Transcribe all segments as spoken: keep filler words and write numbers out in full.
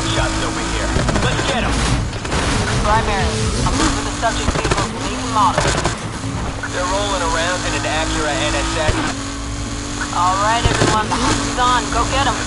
hotshots over here. Let's get them. Primary, I'm moving the subject vehicles make and model. They're rolling around in an Acura N S X. All right, everyone, the hunt is on. Go get them.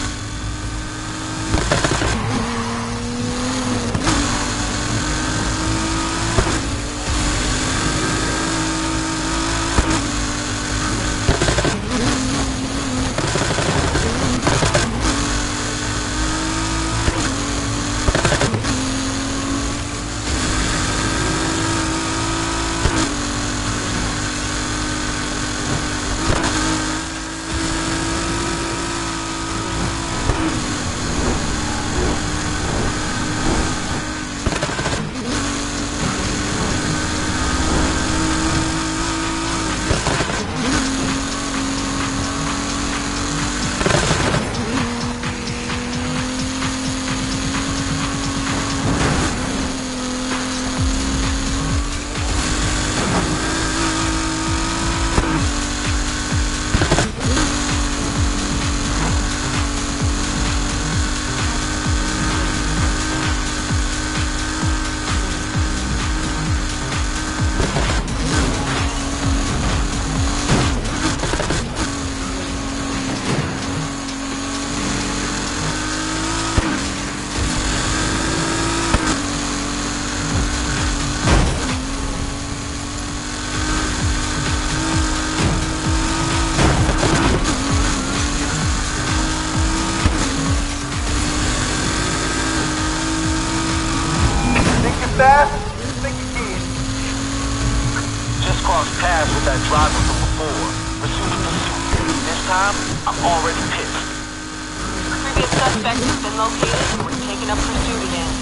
Fast? Think you can. Just crossed paths with that driver from before. Resume pursuit. This time, I'm already pissed. Previous suspect has been located and we're taking up pursuit again.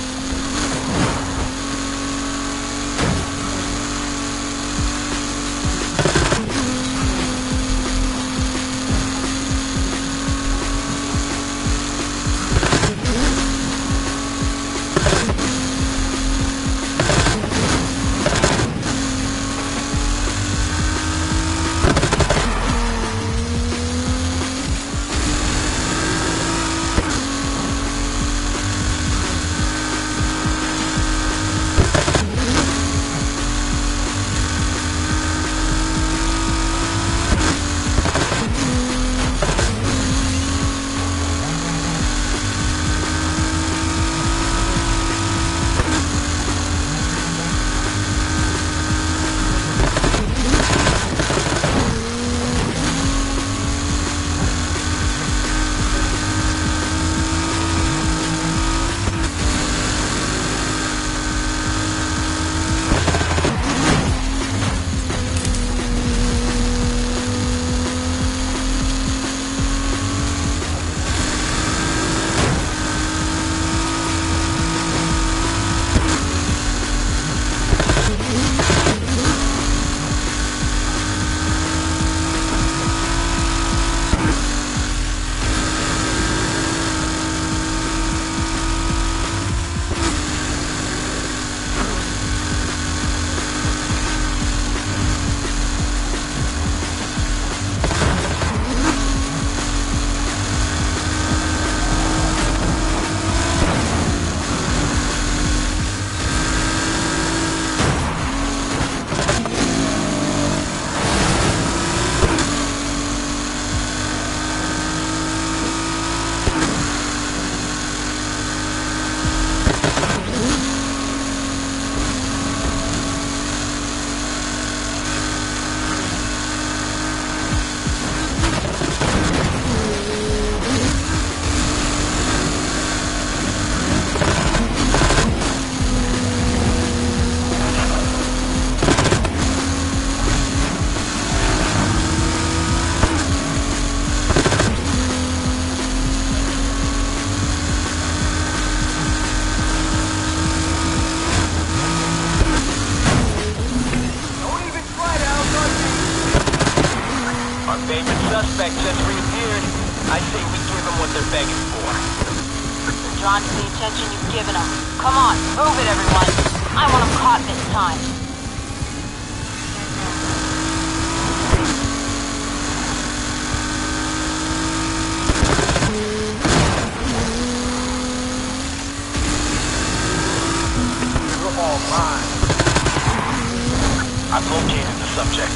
Suspect just reappeared. I say we give them what they're begging for. They're drawn to the attention you've given them. Come on, move it, everyone. I want them caught this time. all mine. I've located the subject.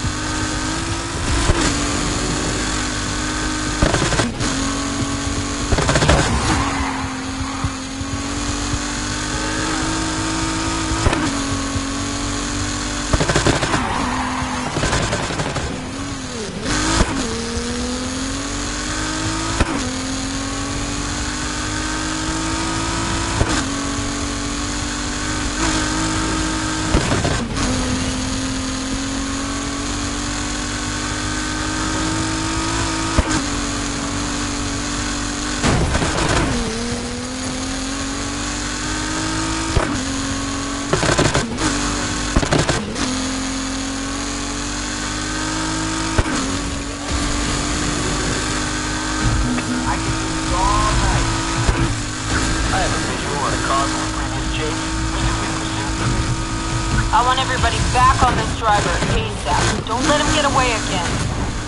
I want everybody back on this driver ASAP. Don't let him get away again.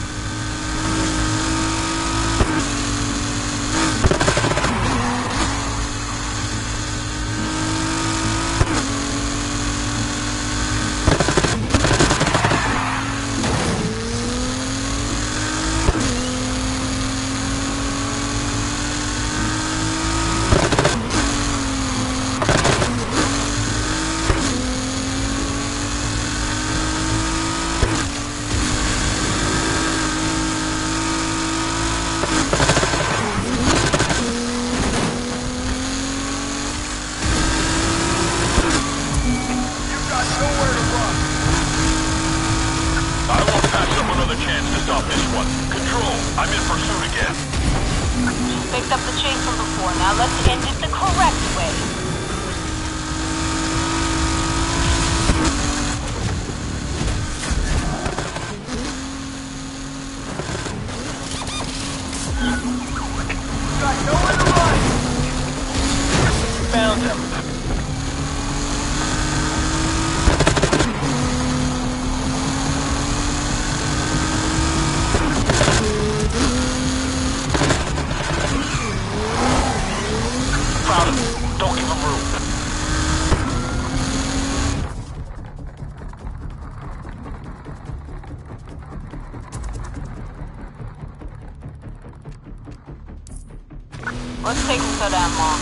I'm in pursuit again. Just picked up the chase from before. Now let's end it the correct way. Got nowhere to run. Found him. Don't give him room. What's taking so damn long?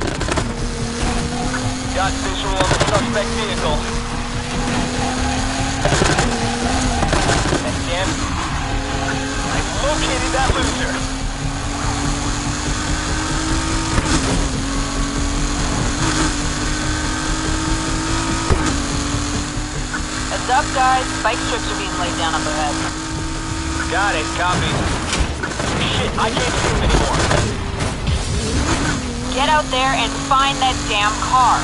Got visual on the suspect vehicle. And again, I located that loser. Heads up, guys. Spike strips are being laid down up ahead. Got it. Copy. Shit, I can't see him anymore. Get out there and find that damn car.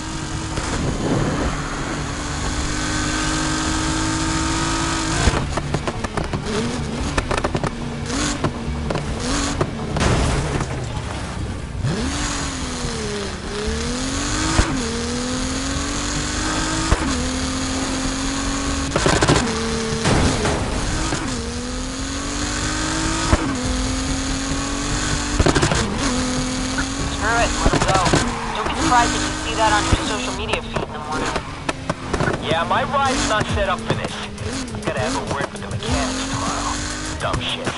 Surprised that you see that on your social media feed in the morning. Yeah, my ride's not set up for this. I gotta have a word with the mechanics tomorrow. Dumb shit.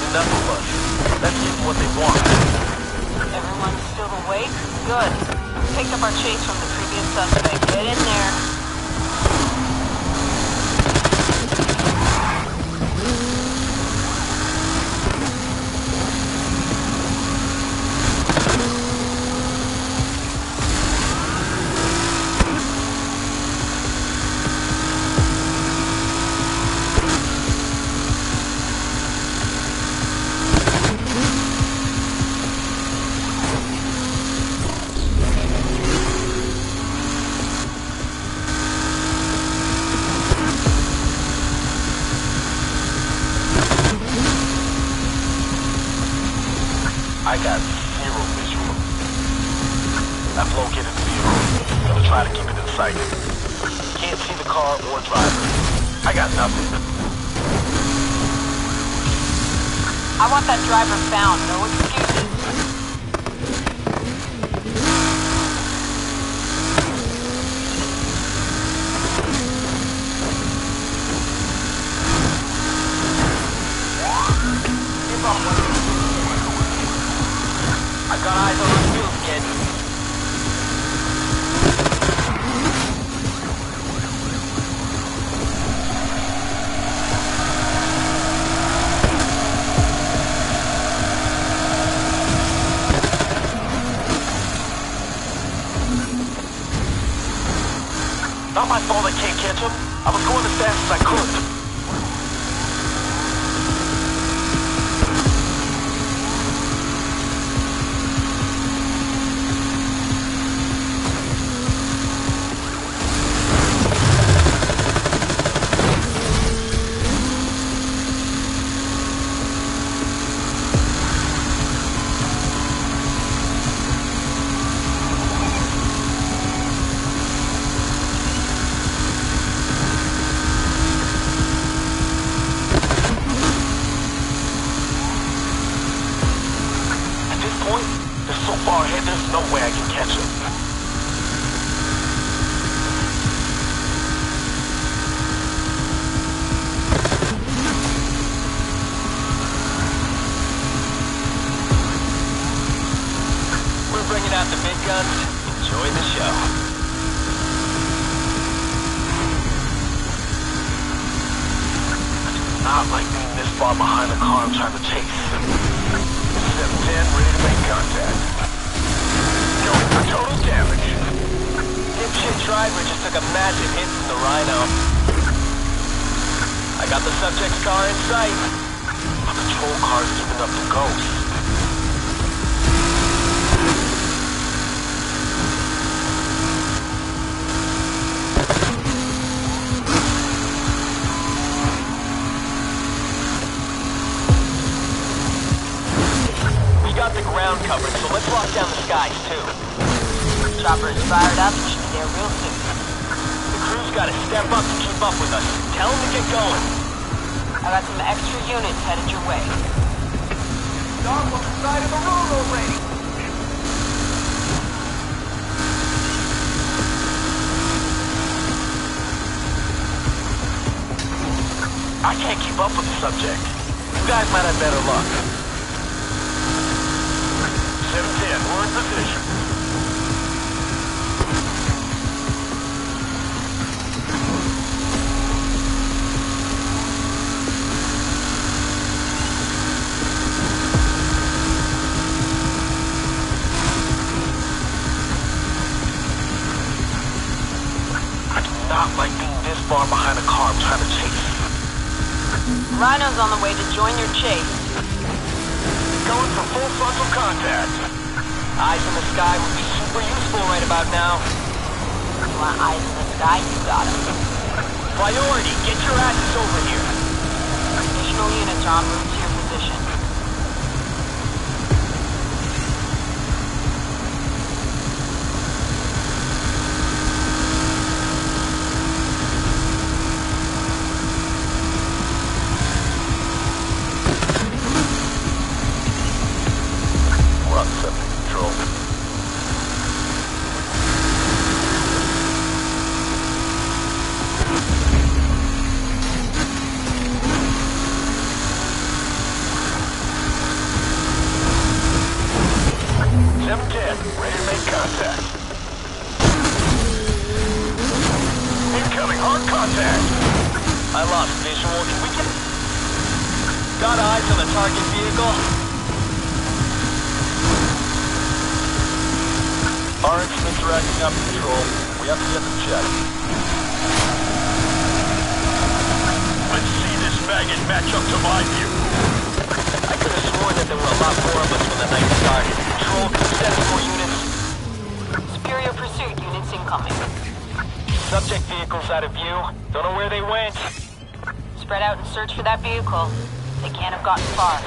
enough of us. Let's give them what they want. Everyone's still awake? Good. Picked up our chase from the previous suspect. Get in there. I got zero visual. I've located the vehicle. Gonna try to keep it in sight. Can't see the car or driver. I got nothing. I want that driver found. No excuses. I got eyes on the wheels again. Not my fault I can't catch him. I was going as fast as I could. They're so far ahead, there's no way I can catch them. We're bringing out the big guns. Enjoy the show. I do not like being this far behind the car I'm trying to chase. seven ten, ready to make contact. Going for total damage. Dipshit driver just took a massive hit from the Rhino. I got the subject's car in sight. The patrol car's giving up the ghost. The ground covered, so let's lock down the skies too. Chopper is fired up and should be there real soon. The crew's gotta step up to keep up with us. Tell them to get going. I got some extra units headed your way. Dog on the side of the road already. I can't keep up with the subject. You guys might have better luck. seven ten, we're in position. I do not like being this far behind a car I'm trying to chase. Rhino's on the way to join your chase. Going for full frontal contact. Eyes in the sky would be super useful right about now. You want eyes in the sky? You got them. Priority, get your asses over here. Additional units are en route to your position. We're on subject control. seven ten, ready to make contact. Incoming hard contact. I lost visual. Can we get... Got eyes on the target vehicle? Our instruments are acting up, Control. We have to get them checked. Let's see this faggot match up to my view. I could have sworn that there were a lot more of us when the night started. Control, can you send more units? Superior pursuit units incoming. Subject vehicle's out of view. Don't know where they went. Spread out and search for that vehicle. They can't have gotten far.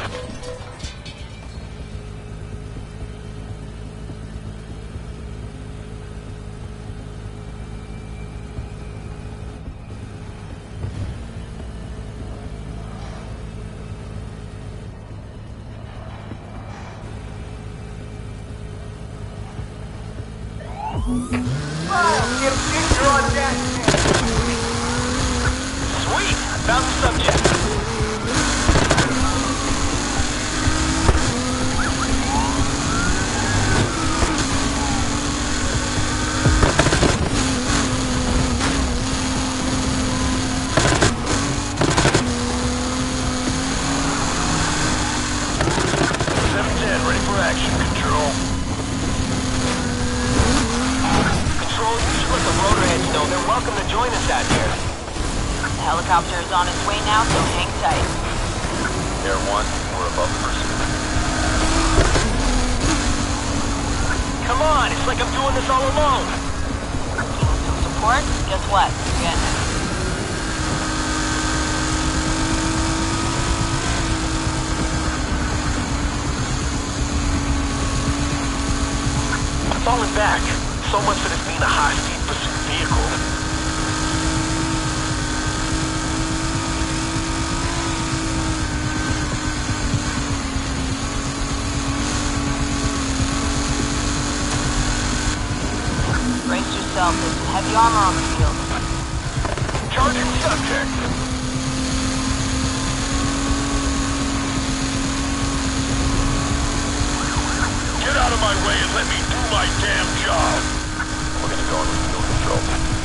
Miles, get a picture on that. Sweet! I found the subject. seven ten, ready for action, Control. Control, you should let the rotorheads know they're welcome to join us out here. The helicopter is on its way now, so hang tight. Air one, we're above pursuit. Come on, it's like I'm doing this all alone. You need some support? Guess what? You're getting it. I'm falling back. So much for this being a high-speed pursuit vehicle. Brace yourself. There's some heavy armor on the field. Charging subject. Get out of my way and let me do my damn job. We're gonna go into field control.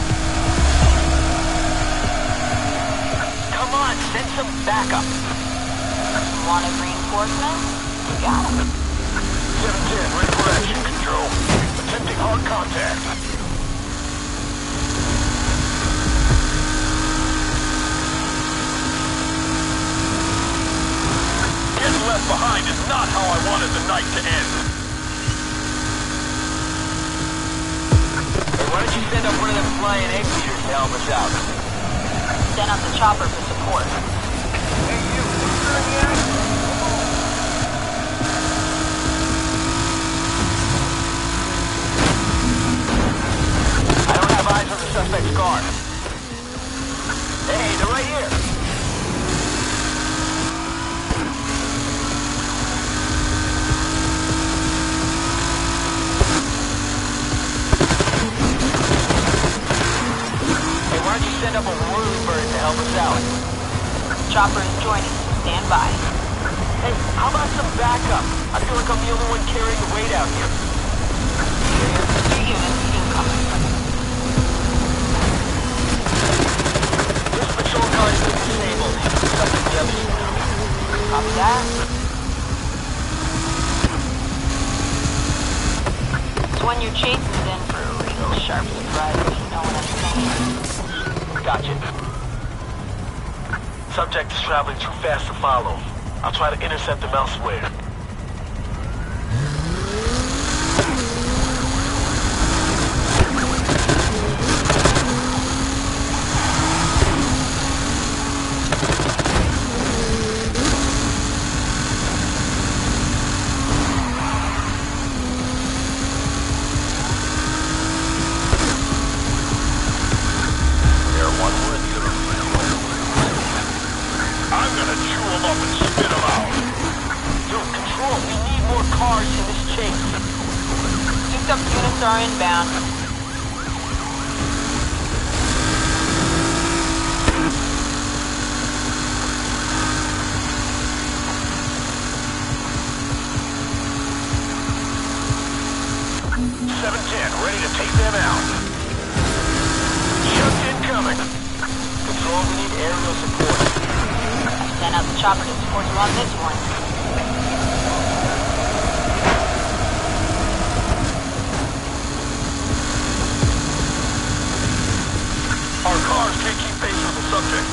Come on, send some backup. Wanted reinforcements? You got them. seven ten, ready for action, Control. Attempting hard contact. Getting left behind is not how I wanted the night to end. Hey, why don't you send up one of them flying egg beaters to help us out? Send up the chopper for support. Hey, you, picture in the action. I don't have eyes on the suspect's car. Hey, they're right here. Hey, why don't you send up a roof bird to help us out? Chopper is joining. Stand by. Hey, how about some backup? I feel like I'm the only one carrying the weight out here. Superior pursuit units incoming. This patrol car has been disabled. Something the others know. Copy that. It's when you're chasing it in for a real sharp surprise, if you know what I'm saying. Gotcha. Subject is traveling too fast to follow. I'll try to intercept him elsewhere. Air one, we're in the other field. I'm gonna chew him up and spit him out. Dude, Control, we need more cars in this chase. Picked up units are inbound. seven ten, ready to take them out. Just incoming. Control, we need aerial support. Send out the chopper to support you on this one. Our cars can't keep pace with the subject.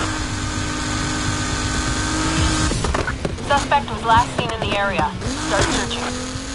Suspect was last seen in the area. Start searching.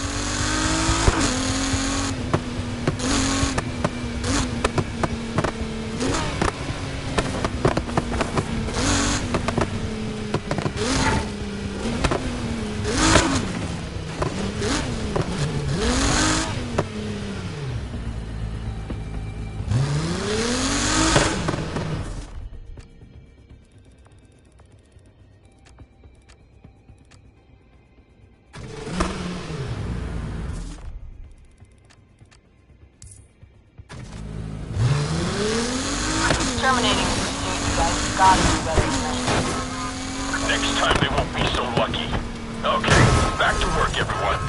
Terminating the pursuit, you guys gotta do better than this. Next time they won't be so lucky. Okay, back to work, everyone.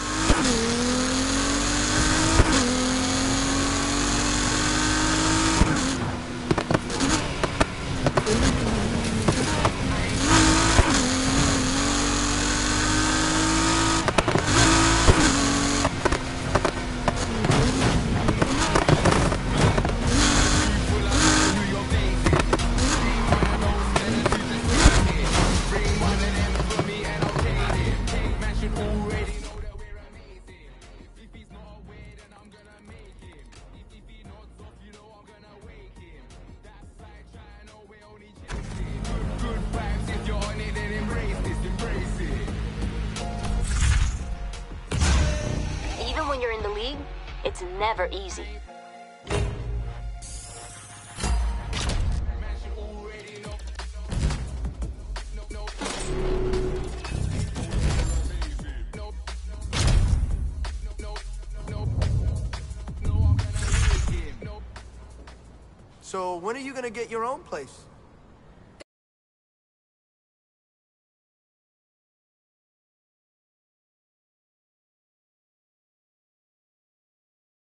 Even when you're in the league, it's never easy. So when are you gonna get your own place?